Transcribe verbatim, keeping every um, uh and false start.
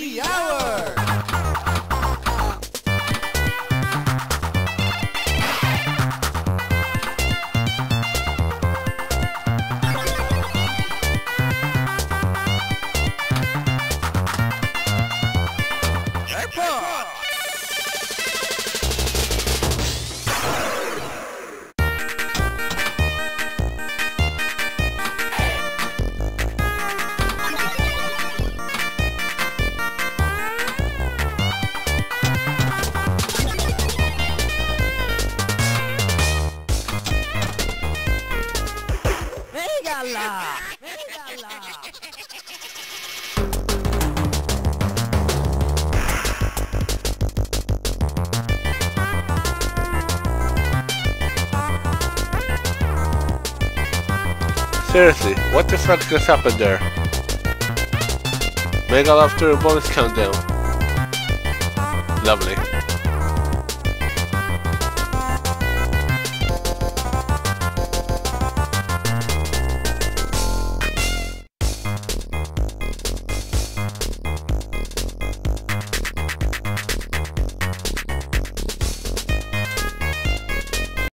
Happy Hour! Seriously, what the fuck just happened there? Mega love to a bonus countdown. Lovely.